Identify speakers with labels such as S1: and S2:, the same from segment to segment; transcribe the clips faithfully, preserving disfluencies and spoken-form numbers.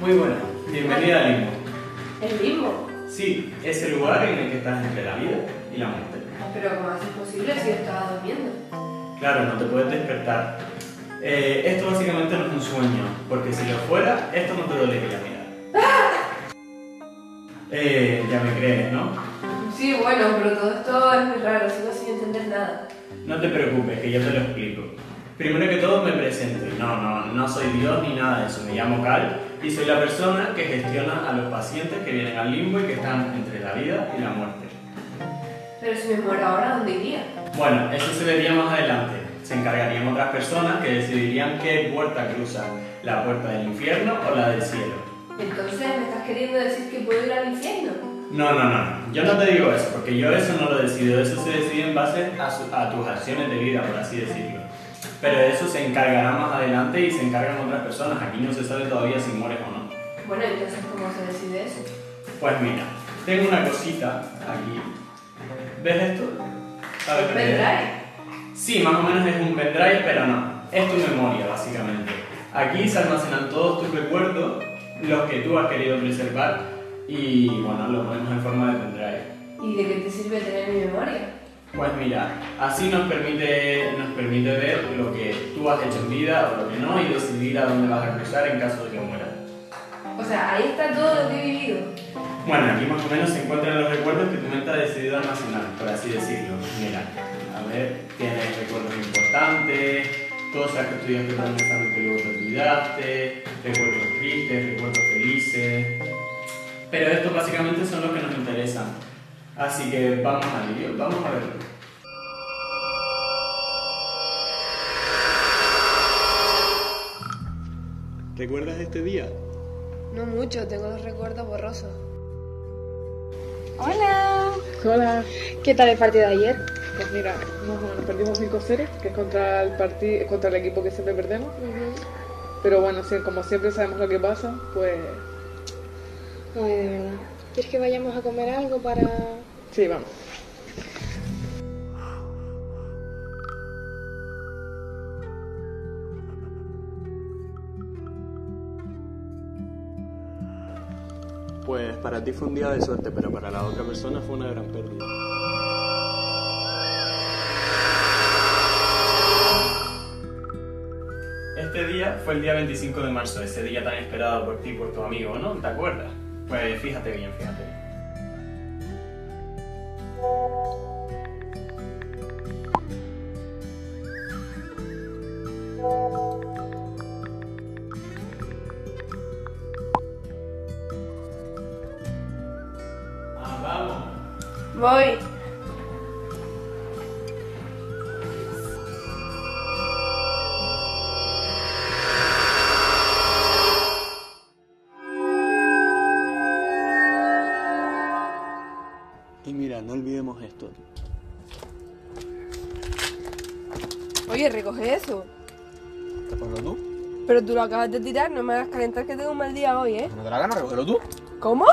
S1: Muy buena, bienvenida al limbo.
S2: ¿El limbo?
S1: Sí, es el lugar en el que estás entre la vida y la muerte.
S2: Pero ¿cómo es posible si yo estaba durmiendo?
S1: Claro, no te puedes despertar. Eh, esto básicamente no es un sueño, porque si lo fuera, esto no te dolería mirar. Eh, ya me crees, ¿no?
S2: Sí, bueno, pero todo esto es muy raro, sigo sin entender nada.
S1: No te preocupes, que yo te lo explico. Primero que todo me presento, y no, no, no soy Dios ni nada de eso, me llamo Cal y soy la persona que gestiona a los pacientes que vienen al limbo y que están entre la vida y la muerte.
S2: Pero si me muero ahora, ¿dónde iría?
S1: Bueno, eso se vería más adelante. Se encargarían otras personas que decidirían qué puerta cruzan, la puerta del infierno o la del cielo.
S2: Entonces, ¿me estás queriendo decir que puedo ir al infierno?
S1: No, no, no, yo no te digo eso, porque yo eso no lo decido, eso se decide en base a, su, a tus acciones de vida, por así decirlo. Pero de eso se encargará más adelante y se encargan otras personas, aquí no se sabe todavía si mueres o no.
S2: Bueno, entonces, ¿cómo se decide eso?
S1: Pues mira, tengo una cosita aquí. ¿Ves esto? ¿Sabes
S2: ¿Un
S1: qué es?
S2: pendrive?
S1: Sí, más o menos es un pendrive, pero no. Es tu memoria, básicamente. Aquí se almacenan todos tus recuerdos, los que tú has querido preservar, y bueno, lo ponemos en forma de pendrive.
S2: ¿Y de qué te sirve tener mi memoria?
S1: Pues mira, así nos permite, nos permite ver lo que tú has hecho en vida o lo que no, y decidir a dónde vas a cruzar en caso de que mueras.
S2: O sea, ahí está todo lo que he vivido.
S1: Bueno, aquí más o menos se encuentran los recuerdos que tu mente ha decidido almacenar, por así decirlo. Mira, a ver, tienes recuerdos importantes, cosas que estudiaste para un examen que luego te olvidaste, recuerdos tristes, recuerdos felices. Pero estos básicamente son los que nos interesan. Así que vamos a ello, vamos a verlo. ¿Recuerdas este día?
S2: No mucho, tengo los recuerdos borrosos.
S3: Hola.
S4: Hola.
S3: ¿Qué tal el partido de ayer?
S4: Pues mira, nos, nos perdimos cinco cero, que es contra el, partido, contra el equipo que siempre perdemos.
S3: Uh-huh.
S4: Pero bueno, sí, como siempre sabemos lo que pasa, pues...
S3: Ay, de verdad. ¿Quieres que vayamos a comer algo para...?
S4: Sí, vamos.
S1: Pues para ti fue un día de suerte, pero para la otra persona fue una gran pérdida. Este día fue el día veinticinco de marzo, ese día tan esperado por ti y por tu amigo, ¿no? ¿Te acuerdas? Pues fíjate bien, fíjate bien. Ah, vamos.
S2: Voy.
S1: Y mira, no olvidemos esto.
S2: Oye, recoge eso.
S5: ¿Recógelo tú?
S2: Pero tú lo acabas de tirar, no me hagas calentar que tengo un mal día hoy, ¿eh?
S5: ¿No te la gana? ¿Recógelo tú?
S2: ¿Cómo?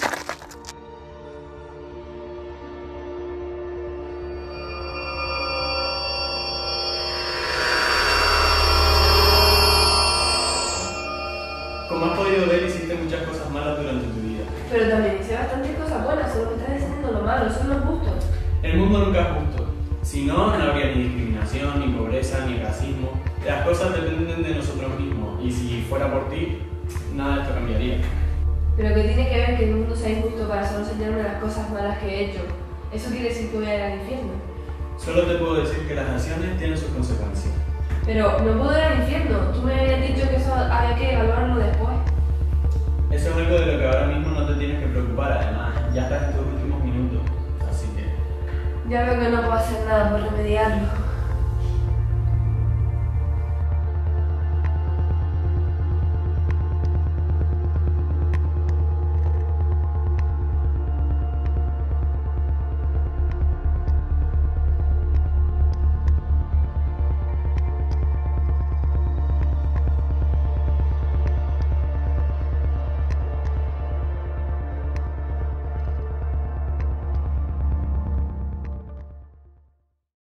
S1: Como has podido ver, hiciste muchas cosas malas durante tu vida.
S2: Pero también hice bastantes cosas buenas, solo me estás diciendo lo malo, son los gustos.
S1: El mundo nunca es justo. Si no, no habría ni discriminación, ni pobreza, ni racismo. Las cosas dependen de nosotros mismos, y si fuera por ti, nada de esto cambiaría.
S2: Pero que tiene que ver que el mundo sea injusto para solo enseñarme las cosas malas que he hecho. ¿Eso quiere decir que voy a ir al infierno?
S1: Solo te puedo decir que las acciones tienen sus consecuencias.
S2: Pero no puedo ir al infierno, tú me habías dicho que eso había que evaluarlo después.
S1: Eso es algo de lo que ahora mismo no te tienes que preocupar, además, ya estás en tus últimos minutos, así que...
S2: Ya veo que no puedo hacer nada por remediarlo.